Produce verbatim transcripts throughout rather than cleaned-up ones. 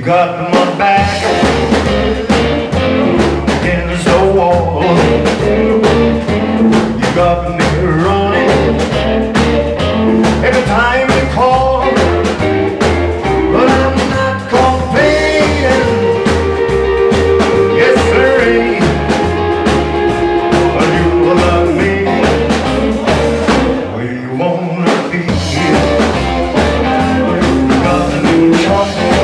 got my back against the wall. You got me running every time you call, but I'm not complaining. Yes, sir, but you love me where you wanna be. You got a new chunk.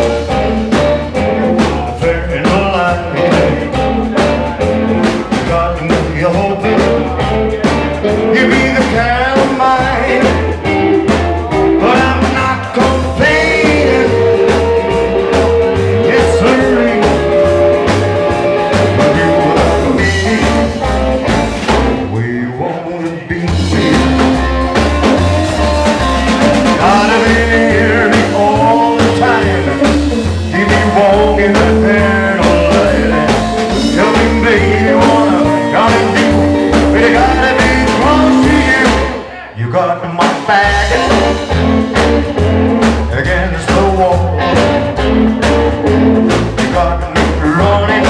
You be the kind of mine, but I'm not complaining. Yes, sir, but you love me where you wanna be. Gotta be near me all the time. Keep me walking right there all night. Tell me, baby, what I gotta do. But I gotta be close to you. You got my back against the wall. You got me running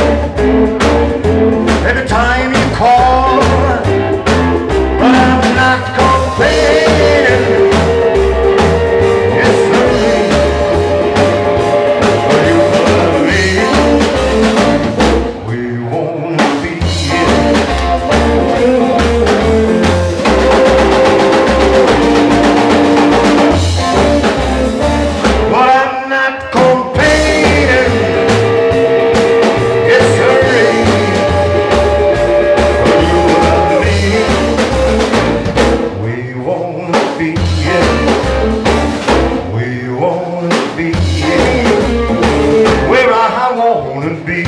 every time you call, but I'm not complaining. Yes, sir, but you love me where you wanna be. Where I wanna be.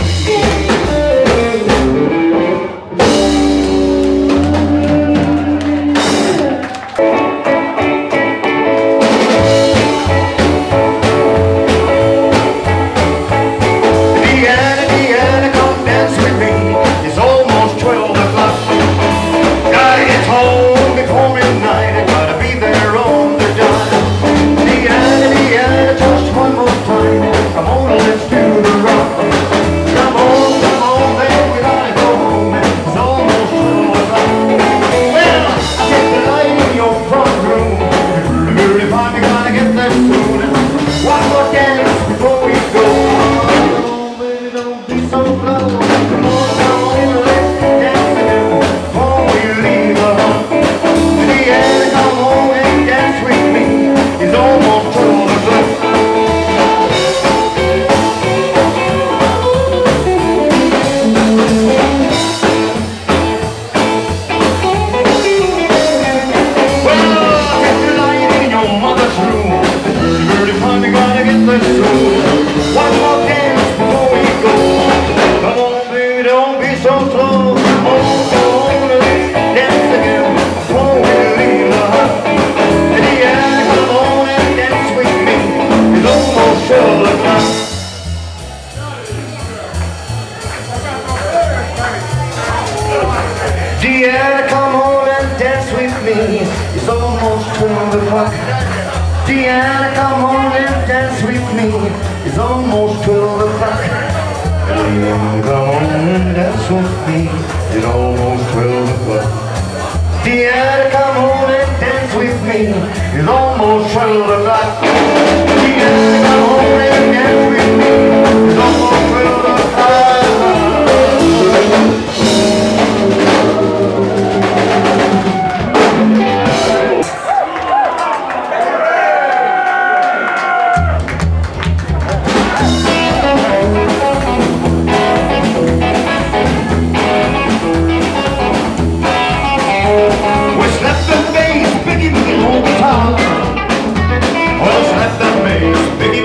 Deanna, Deanna, come dance with me. It's almost twelve o'clock. Gotta get home before midnight. I gotta be there on the dot. Deanna, Deanna, just one more time. Come on, let's do the rock. Come on, come on, baby, we gotta go home. It's almost twelve o'clock. Well, I take the light in your front room. Really fine, we gotta get there soon. One more dance before we go. Oh, baby, don't be so slow. Come on, come on, let's dance again before we leave the home. Deanna, come home and dance with me. It's almost twelve o'clock. One more dance before we go. Come on, baby, don't be so slow. Come on, come on, let's dance again before we leave the house. Deanna, come on and dance with me. It's almost twelve o'clock. Deanna, come on and dance with me. It's almost twelve o'clock. Deanna, come on and dance with me. It's almost twelve o'clock. Deanna, come on and dance with me. It's almost twelve o'clock. Deanna, come on and dance with me. It's almost twelve o'clock. Deanna, come on and dance with me. It's almost twelve o'clock. Biggie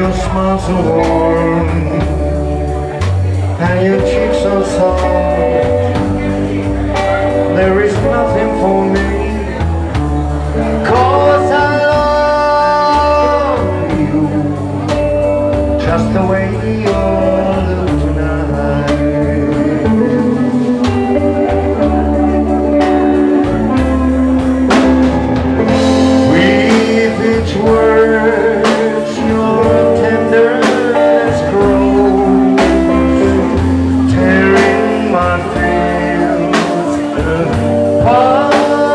your smile so warm and your cheeks so soft. There is nothing for me, 'cause I love you just the way you look tonight. With each word your tenderness grows, tearing my fears apart.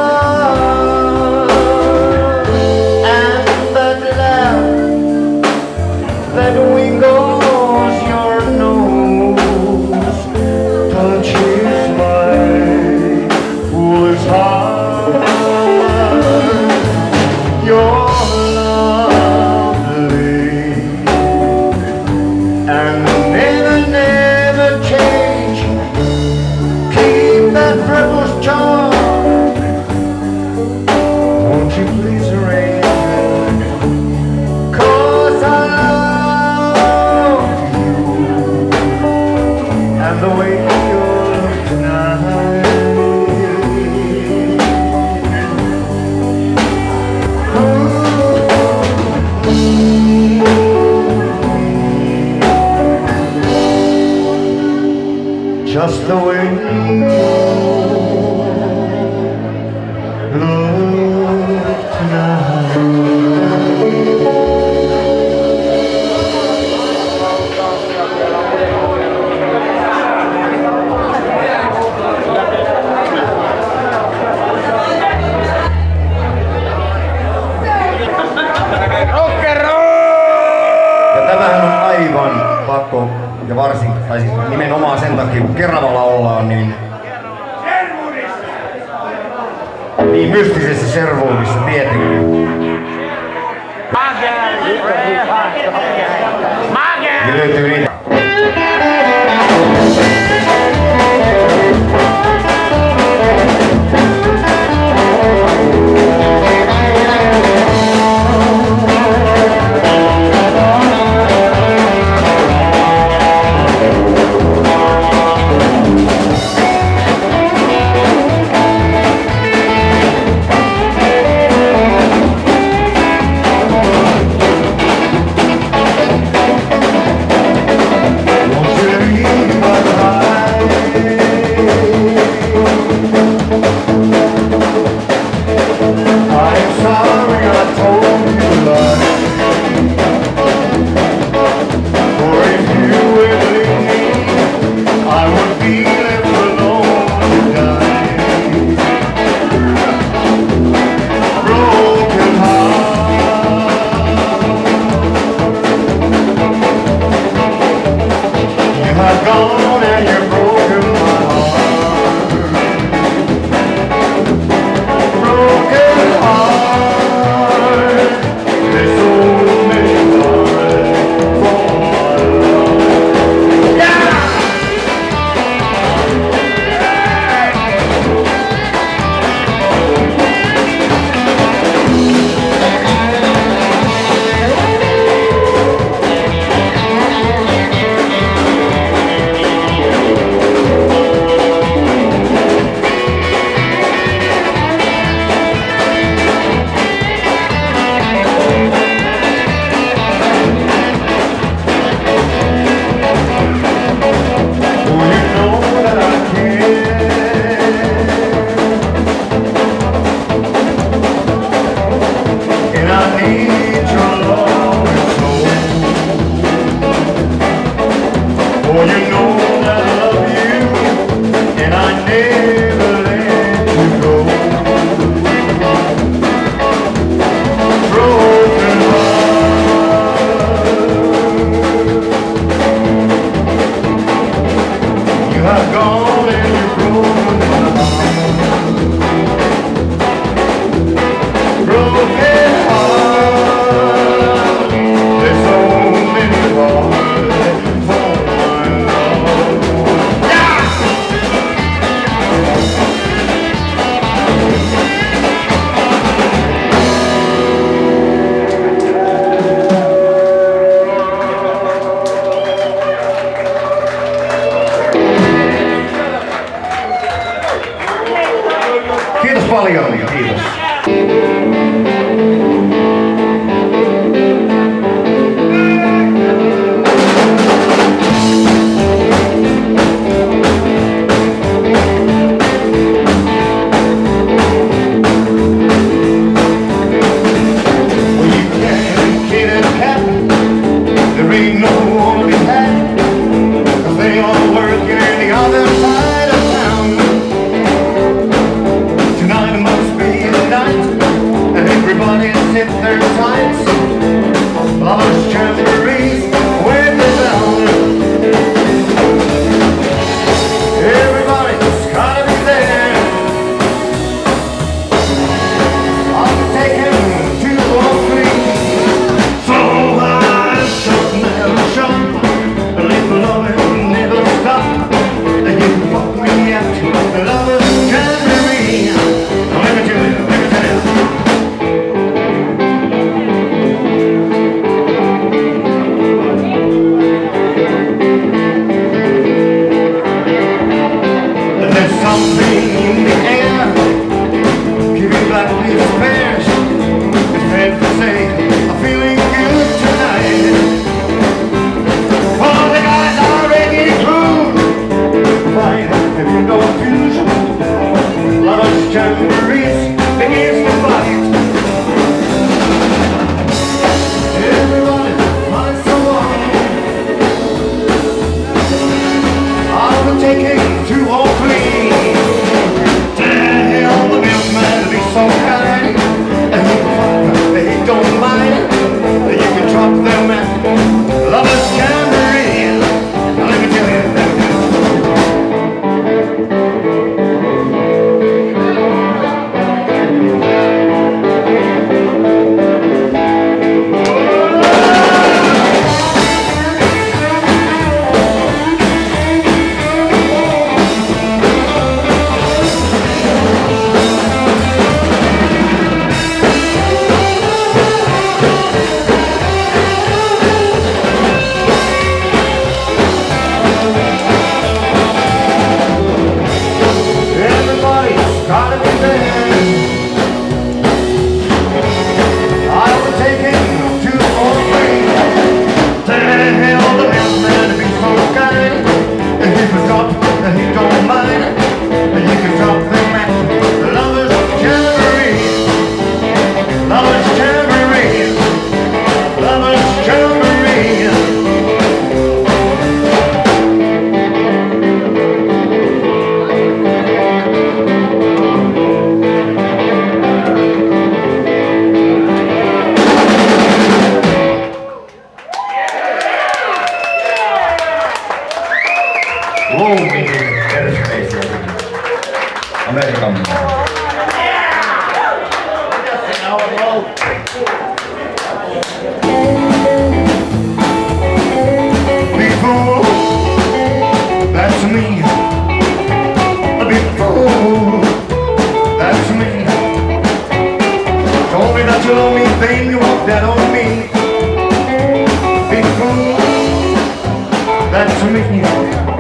And that laugh that wiggles your nose touches my foolish heart. You're lovely and never, never change. Keep that freckles charm. Won't you please arrange it? 'Cause I love you and the way you look tonight. Just the way you look tonight. Ja tämähän on aivan pakko, ja varsinkin, tai siis nimenomaan sen takia, kun Keravalla ollaan, niin niin mystisessä Sherwoodissa tietenkin. Niin löytyy niitä. ain't no one to be had, 'cause they all work in the other side of town. Tonight must be the night, and everybody sit their tights. Lovers, jamborees, wave the bell. Everybody's gotta be there. I'll be taken to all three. So I shut never shut, let the loving never stop. And you can fuck me up to the lovers, jamboree. Now let me tell you, let me tell you. There's something in the air, giving back these affairs. It's fair to say, I'm feeling good tonight. All the guys are ready to cruise. Fine, if you know confusion, lovers, jamborees, begins to fight. Everybody finds someone. I'll be taking two or three. Tell the milkman to be so kind, and he he don't mind. You can drop them at lovers, jamboree. Now let me tell you, let me tell you. Everybody's gotta be there. I will take him to all three. Tell the milkman to be so kind, and he can drop, and he don't mind. And you can drop them at the lovers, jamboree. Lovers, jamboree. Lovers, jamboree. Whoa, better space. American. Big fool, that's me. A big fool, that's me. Told me that you love me, then you walked out on me. Big fool, that's me.